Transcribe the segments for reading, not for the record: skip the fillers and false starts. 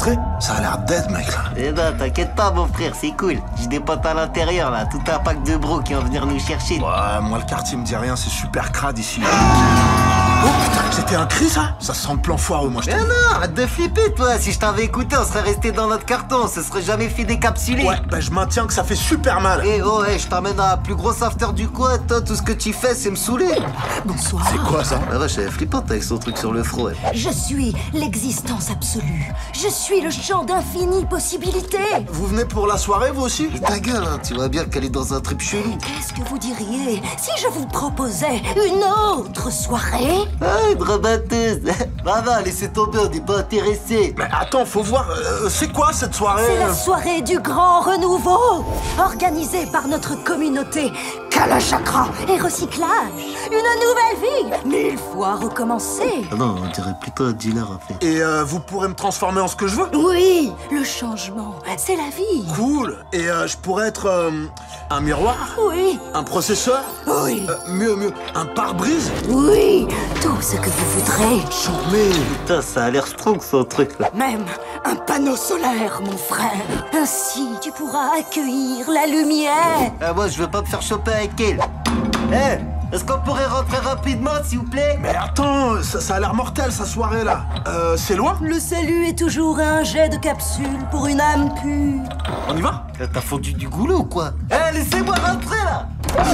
rentrer? Ça a l'air dead, mec, là. Eh ben, t'inquiète pas, mon frère, c'est cool. J'ai des potes à l'intérieur, là. Tout un pack de bros qui vont venir nous chercher. Ouais, moi, le quartier me dit rien, c'est super crade ici. Oh putain, c'était un cri, ça? Ça sent le plan foireux, moi, je Mais t'en... non, arrête de flipper, toi. Si je t'avais écouté, on serait resté dans notre carton. On se serait jamais fait décapsuler. Ouais, bah je maintiens que ça fait super mal. Eh oh, je t'emmène à la plus grosse after du coin. Toi, tout ce que tu fais, c'est me saouler. Bonsoir. C'est quoi, ça? La vache, elle est flippante avec son truc sur le front. Ouais. Je suis l'existence absolue. Je suis le champ d'infinies possibilités. Vous venez pour la soirée, vous aussi? Ta gueule, hein, tu vois bien qu'elle est dans un trip chelou. Qu'est-ce que vous diriez si je vous proposais une autre soirée? Ah, une rebatteuse. Va, laissez tomber, on n'est pas intéressés. Mais attends, faut voir, c'est quoi cette soirée? C'est la soirée du grand renouveau, organisée par notre communauté Kalachakra et recyclage. Une nouvelle vie, 1000 fois recommencée. Ah non, on dirait plutôt un dealer en fait. Et vous pourrez me transformer en ce que je veux? Oui, le changement, c'est la vie. Cool. Et je pourrais être un miroir? Oui, Un processeur? oui, Mieux, un pare-brise? oui, tout ce que vous voudrez. Charmé. Putain, ça a l'air strong son truc là. Même un panneau solaire, mon frère. Ainsi, tu pourras accueillir la lumière. Ah, moi, je veux pas me faire choper avec elle. Est-ce qu'on pourrait rentrer rapidement, s'il vous plaît? Mais attends, ça a l'air mortel, sa soirée, là. C'est loin? Le salut est toujours un jet de capsule pour une âme pure. On y va? T'as fondu du goulot ou quoi? Laissez-moi rentrer là!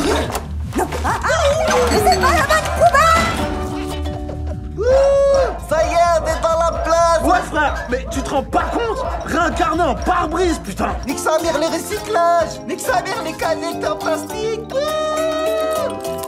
C'est pas la bonne poubelle! Ça y est, on est dans la place! Ouais, frère, mais tu te rends pas compte? Réincarner en pare-brise, putain! Nique sa mère les recyclages! Nique sa mère les canettes en plastique! Wouh!